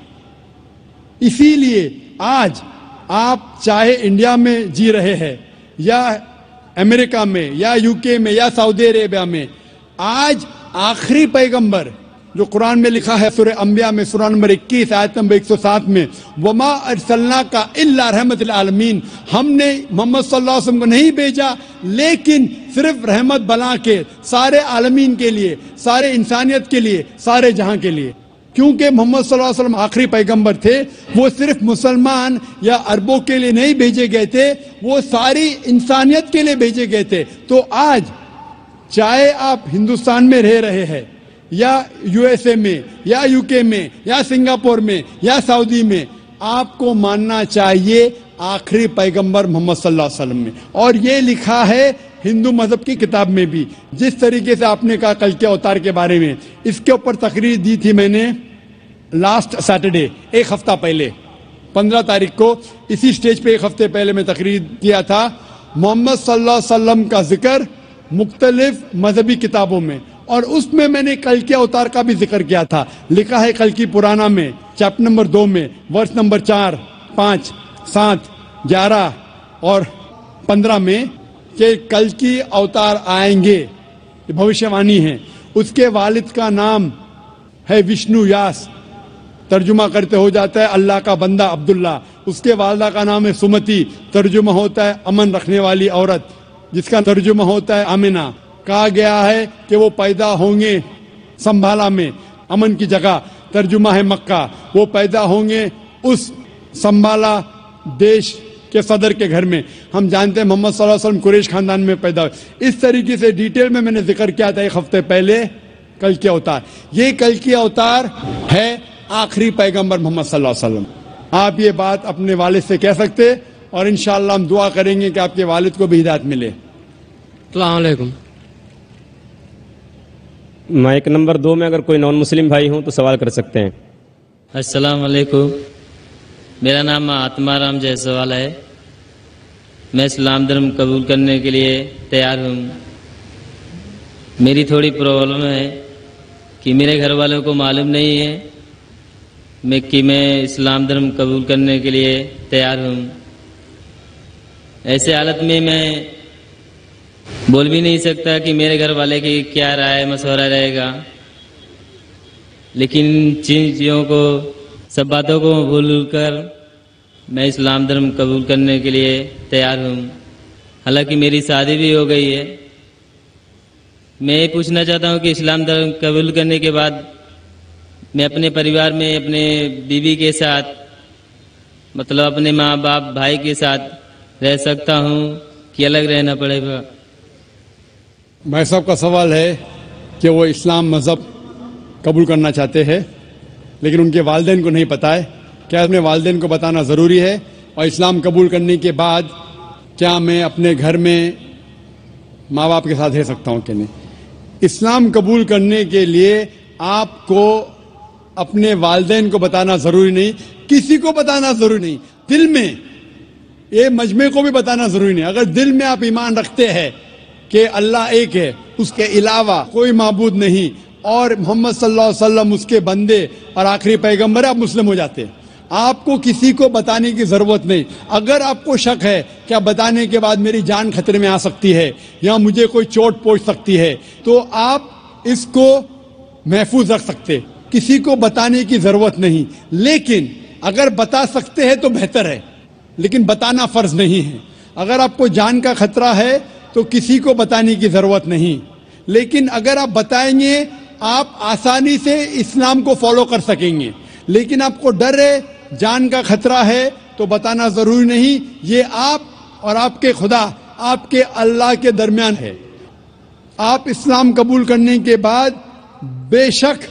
اسی لیے آج آپ چاہے انڈیا میں جی رہے ہیں یا امریکہ میں یا UK میں یا سعودی عربیہ میں, آج آخری پیغمبر جو قرآن میں لکھا ہے سورہ انبیاء میں سورہ نمبر 21 آیت نمبر 107 میں, وَمَا أَرْسَلْنَاكَ إِلَّا رَحْمَةً لِلْعَالَمِينَ, ہم نے محمد صلی اللہ علیہ وسلم کو نہیں بھیجا لیکن صرف رحمت بنا کے سارے عالمین کے لیے, سارے انسانیت کے لیے, سارے جہاں کے لیے. کیونکہ محمد صلی اللہ علیہ وسلم آخری پیغمبر تھے, وہ صرف مسلمان یا عربوں کے لیے نہیں بھیجے گئے تھے, وہ ساری انسانیت کے لیے بھیجے گئے تھے. تو آج چاہے آپ ہندوستان میں رہ رہے ہیں یا USA میں یا UK میں یا سنگاپور میں یا سعودی میں, آپ کو ماننا چاہیے آخری پیغمبر محمد صلی اللہ علیہ وسلم میں. اور یہ لکھا ہے ہندو مذہب کی کتاب میں بھی. جس طریقے سے آپ نے کہا کل کے اوتار کے بارے میں, اس کے اوپر تقریر دی تھی میں نے لاسٹ سیٹرڈے, ایک ہفتہ پہلے 15 تاریخ کو اسی سٹیج پہ ایک ہفتے پہلے میں تقریر کیا تھا. محمد صلی اللہ علیہ وسلم کا ذکر مختلف مذہبی کتابوں میں, اور اس میں میں نے کل کے اوتار کا بھی ذکر کیا تھا. لکھا ہے کل کی پرانا میں چیپٹر نمبر 2 میں ورس نمبر 4, 5, 7, 11 اور 15 میں کہ کل کی اوتار آئیں گے, یہ بھوشیہ وانی ہے. اس کے والد کا نام ہے وشنو یاس, ترجمہ کرتے ہو جاتا ہے اللہ کا بندہ عبداللہ. اس کے والدہ کا نام ہے سمتی, ترجمہ ہوتا ہے امن رکھنے والی عورت. جس کا ترجمہ ہوتا ہے آمنہ. کہا گیا ہے کہ وہ پیدا ہوں گے سنبھالا میں، امن کی جگہ، ترجمہ ہے مکہ. وہ پیدا ہوں گے اس سنبھالا دیش کے صدر کے گھر میں. ہم جانتے ہیں محمد صلی اللہ علیہ وسلم قریش خاندان میں پیدا ہوئے. اس طریقے سے ڈیٹیل میں نے ذکر کیا تھا ایک ہفتے پہلے کل کی اوتار. یہ کل کی اوتار ہے آخری پیغمبر محمد صلی اللہ علیہ وسلم. آپ یہ بات اپنے والد سے کہہ سکتے اور انشاءاللہ ہم دعا کریں گے کہ آپ کے والد کو بھی ہدایت ملے. السلام علیکم. مائک نمبر 2 میں اگر کوئی نان مسلم بھائی ہوں تو سوال کر سکتے ہیں. السلام علیکم. میرا نام آتما رام جیسوال ہے. میں اسلام دھرم قبول کرنے کے لیے تیار ہوں. میری تھوڑی پرابلم ہے کہ میرے گھر والوں کو معلوم نہیں ہے کہ میں اسلام دھرم قبول کرنے کے لیے تیار ہوں. ایسے حالت میں بول بھی نہیں سکتا کہ میرے گھر والے کی کیا رائے مشورہ رہے گا، لیکن چیزوں کو سب باتوں کو بھول کر میں اسلام دھرم قبول کرنے کے لیے تیار ہوں. حالانکہ میری شادی بھی ہو گئی ہے. میں یہ پوچھنا چاہتا ہوں کہ اسلام دھرم قبول کرنے کے بعد میں اپنے پریوار میں اپنے بیوی کے ساتھ مطلب اپنے ماں باپ بھائی کے ساتھ رہ سکتا ہوں کہ الگ رہنا پڑے گا؟ بھائی صاحب کا سوال ہے کہ وہ اسلام مذہب قبول کرنا چاہتے ہیں لیکن ان کے والدین کو نہیں پتہ ہے. کیا اپنے والدین کو بتانا ضروری ہے؟ اور اسلام قبول کرنے کے بعد کیا میں اپنے گھر میں ماں باپ کے ساتھ رہ سکتا ہوں کہ نہیں؟ اسلام قبول کرنے کے لیے آپ کو اپنے والدین کو بتانا ضروری نہیں، کسی کو بتانا ضروری نہیں. دل میں یہ مجمع کو بھی بتانا ضروری نہیں. اگر دل میں آپ ایمان رکھتے ہیں کہ اللہ ایک ہے، اس کے علاوہ کوئی معبود نہیں اور محمد صلی اللہ علیہ وسلم اس کے بندے اور آخری پیغمبر ہے، آپ مسلم ہو جاتے ہیں. آپ کو کسی کو بتانے کی ضرورت نہیں. اگر آپ کو شک ہے کہ بتانے کے بعد میری جان خطرے میں آ سکتی ہے یا مجھے کوئی چوٹ پہنچ سکتی ہے تو آپ اس کو محفوظ رکھ سکتے. کسی کو بتانے کی ضرورت نہیں. لیکن اگر بتا سکتے ہیں تو بہتر ہے، لیکن بتانا فرض نہیں ہے. اگر آپ کو جان کا خطرہ ہے تو کسی کو بتانے کی ضرورت نہیں. لیکن اگر آپ بتائیں گے آپ آسانی سے اسلام کو فالو کر سکیں گے. لیکن آپ کو ڈر ہے، جان کا خطرہ ہے تو بتانا ضروری نہیں. یہ آپ اور آپ کے خدا، آپ کے اللہ کے درمیان ہے. آپ اسلام قبول کرنے کے بعد بے شک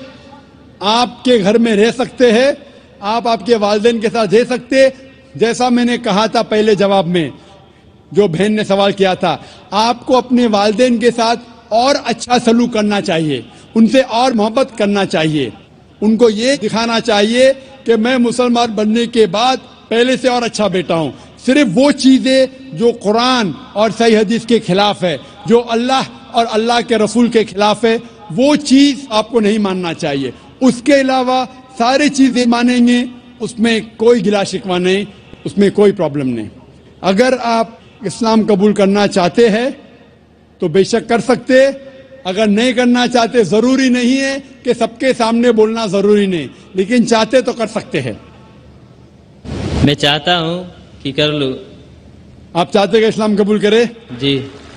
آپ کے گھر میں رہ سکتے ہیں، آپ کے والدین کے ساتھ رہ سکتے. جیسا میں نے کہا تھا پہلے جواب میں جو بہن نے سوال کیا تھا، آپ کو اپنے والدین کے ساتھ اور اچھا سلوک کرنا چاہیے، ان سے اور محبت کرنا چاہیے. ان کو یہ دکھانا چاہیے کہ میں مسلمان بننے کے بعد پہلے سے اور اچھا بیٹا ہوں. صرف وہ چیزیں جو قرآن اور صحیح حدیث کے خلاف ہے، جو اللہ اور اللہ کے رسول کے خلاف ہے، وہ چیز آپ کو نہیں ماننا چاہیے. اس کے علاوہ ساری چیزیں مانیں گے، اس میں کوئی گلا شکوہ نہیں، اس میں کوئی پرابلم نہیں. اگر آپ اسلام قبول کرنا چاہتے ہیں تو بے شک کر سکتے. اگر نہیں کرنا چاہتے، ضروری نہیں ہے کہ سب کے سامنے بولنا ضروری نہیں، لیکن چاہتے تو کر سکتے ہیں. میں چاہتا ہوں کہ کر لوں. آپ چاہتے کہ اسلام قبول کرے؟ جی.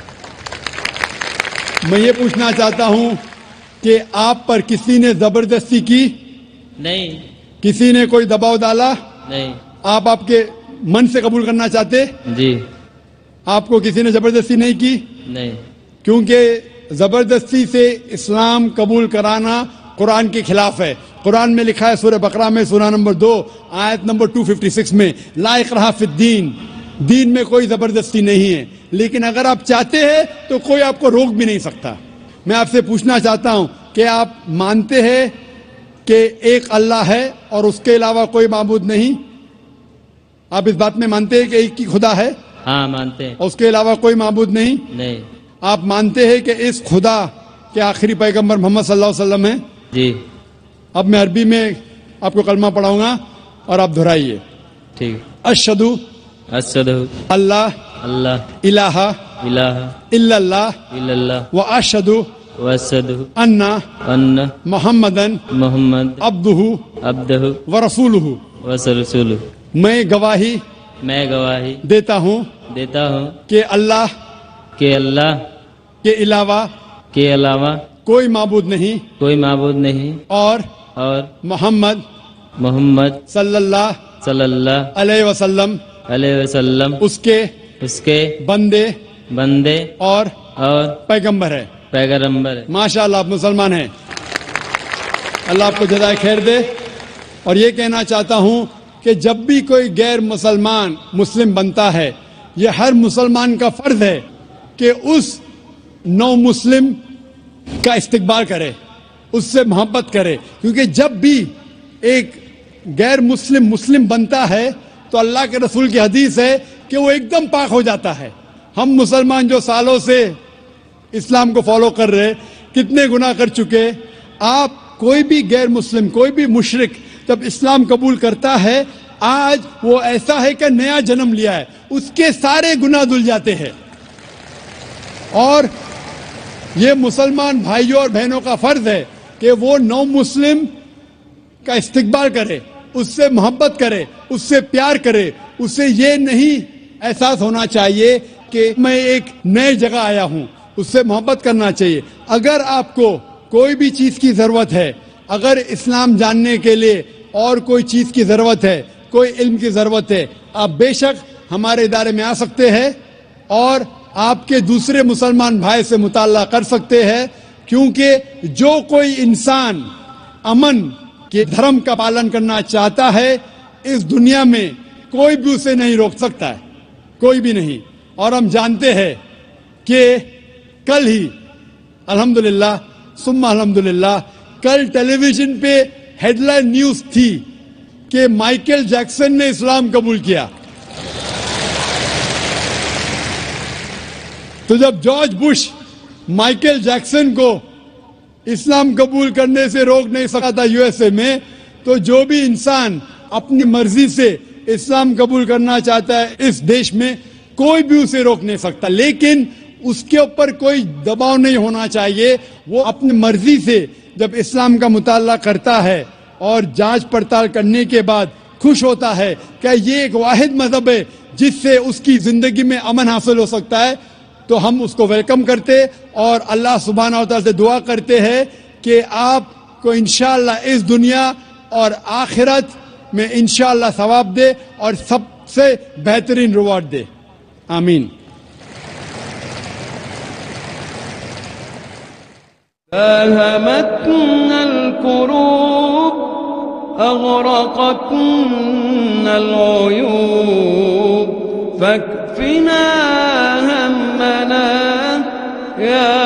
میں یہ پوچھنا چاہتا ہوں کہ آپ پر کسی نے زبردستی کی؟ نہیں. کسی نے کوئی دباؤ ڈالا؟ نہیں. آپ کے من سے قبول کرنا چاہتے؟ جی. آپ کو کسی نے زبردستی نہیں کی؟ نہیں. کیونکہ زبردستی سے اسلام قبول کرانا قرآن کے خلاف ہے. قرآن میں لکھا ہے سورہ بقرہ میں سورہ نمبر 2 آیت نمبر 256 میں، لا اکراہ فی الدین، دین میں کوئی زبردستی نہیں ہے. لیکن اگر آپ چاہتے ہیں تو کوئی آپ کو روک بھی نہیں سکتا. میں آپ سے پوچھنا چاہتا ہوں کہ آپ مانتے ہیں کہ ایک اللہ ہے اور اس کے علاوہ کوئی معبود نہیں؟ آپ اس بات میں مانتے ہیں کہ ایک ہی خدا ہے؟ ہاں مانتے ہیں. اور اس کے علاوہ کوئی معبود نہیں؟ نہیں. آپ مانتے ہیں کہ اس خدا کے آخری پیغمبر محمد صلی اللہ علیہ وسلم ہیں؟ جی. اب میں عربی میں آپ کو کلمہ پڑھاؤں گا اور آپ دہرائیے. ٹھیک. اشہدو اللہ اللہ الہ الہ الا اللہ الا اللہ واشہدو واشہدو ان ان محمدن محمد عبدہ عبدہ ورسولہ. ورسولہ. میں گواہی میں گواہی دیتا ہوں دیتا ہوں کہ اللہ کہ اللہ کے علاوہ کوئی معبود نہیں اور محمد صلی اللہ علیہ وسلم اس کے بندے اور پیغمبر ہے. ماشاء اللہ آپ مسلمان ہیں. اللہ آپ کو جزائے خیر دے. اور یہ کہنا چاہتا ہوں کہ جب بھی کوئی غیر مسلمان مسلم بنتا ہے، یہ ہر مسلمان کا فرض ہے کہ اس نو مسلم کا استقبال کرے، اس سے محبت کرے. کیونکہ جب بھی ایک غیر مسلم بنتا ہے تو اللہ کے رسول کی حدیث ہے کہ وہ ایک دم پاک ہو جاتا ہے. ہم مسلمان جو سالوں سے اسلام کو فالو کر رہے، کتنے گناہ کر چکے. آپ کوئی بھی غیر مسلم، کوئی بھی مشرک جب اسلام قبول کرتا ہے، آج وہ ایسا ہے کہ نیا جنم لیا ہے، اس کے سارے گناہ دھل جاتے ہیں. اور یہ مسلمان بھائیوں اور بہنوں کا فرض ہے کہ وہ نو مسلم کا استقبال کرے، اس سے محبت کرے، اس سے پیار کرے. اسے یہ نہیں احساس ہونا چاہیے کہ میں ایک نئے جگہ آیا ہوں. اس سے محبت کرنا چاہیے. اگر آپ کو کوئی بھی چیز کی ضرورت ہے، اگر اسلام جاننے کے لیے اور کوئی چیز کی ضرورت ہے، کوئی علم کی ضرورت ہے، آپ بے شک ہمارے ادارے میں آ سکتے ہیں اور آپ کے دوسرے مسلمان بھائی سے مطالعہ کر سکتے ہیں. کیونکہ جو کوئی انسان امن کے دھرم کا پالن کرنا چاہتا ہے، اس دنیا میں کوئی بھی اسے نہیں روک سکتا ہے، کوئی بھی نہیں. اور ہم جانتے ہیں کہ کل ہی الحمدللہ ثم الحمدللہ کل ٹیلی ویژن پہ ہیڈ لائن نیوز تھی کہ مائیکل جیکسن نے اسلام قبول کیا. تو جب جارج بش مائیکل جیکسن کو اسلام قبول کرنے سے روک نہیں سکا تھا یو ایس اے میں، تو جو بھی انسان اپنی مرضی سے اسلام قبول کرنا چاہتا ہے اس دیش میں، کوئی بھی اسے روک نہیں سکتا. لیکن اس کے اوپر کوئی دباؤ نہیں ہونا چاہیے. وہ اپنی مرضی سے جب اسلام کا مطالعہ کرتا ہے اور جانچ پڑتال کرنے کے بعد خوش ہوتا ہے کہ یہ ایک واحد مذہب ہے جس سے اس کی زندگی میں امن حاصل ہو سکتا ہے، تو ہم اس کو ویلکم کرتے اور اللہ سبحانہ و تعالیٰ سے دعا کرتے ہیں کہ آپ کو انشاءاللہ اس دنیا اور آخرت میں انشاءاللہ ثواب دے اور سب سے بہترین ریوارڈ دے. آمین. ألهمتنا الكروب أغرقتنا العيوب فاكفنا همنا يا